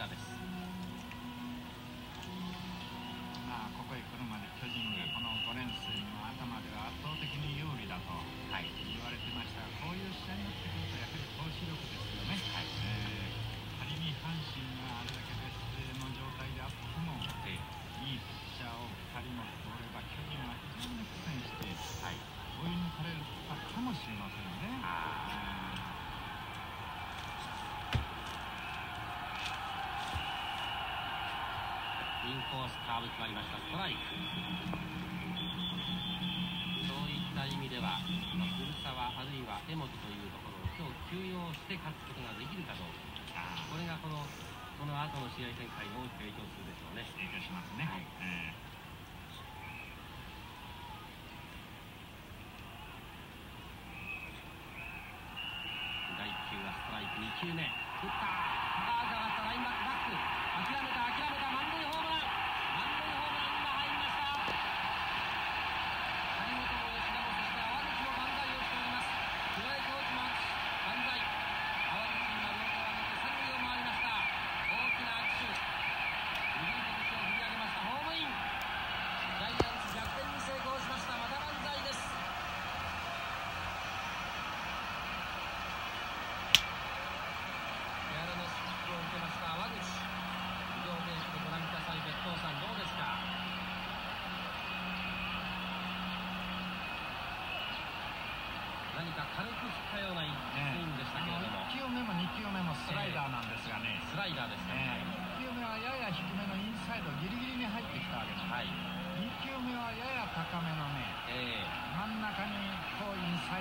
田です。 まあここへ来るまで巨人がこの5連戦の頭では圧倒的に有利だと言われてましたが、こういう試合になってくるとやはり投手力ですよね。仮に阪神があれだけ劣勢の状態であっても、いいピッチャーを2人持っておれば巨人は非常に苦戦して追い抜かれたかもしれませんね。 インコースカーブ決まりました。ストライク。そういった意味では古澤あるいは江本というところを今日休養して勝つことができるかどうか、これがこの後の試合展開に大きく影響するでしょうね。 影響しますね。 第1球はストライク。2球目打った。高橋がラインバック諦めた満塁ホームラン。今入りました。張本も吉田もそして淡口も万歳をしております。ストライクを打ちます万歳。淡口今両手を上げて三塁を回りました。大きな握手。右手口を振り上げました。ホームイン。ジャイアンツ逆転に成功しました。また万歳です。淡口、ビデオテープでご覧ください。別当さんどうですか。何か軽く振ったようなスイングでしたけれども、 1球目も2球目もスライダーなんですがね。 スライダーですか。 1球目はやや低めのインサイドギリギリに入ってきたわけです。2球目はやや高めのね、真ん中にこうインサイ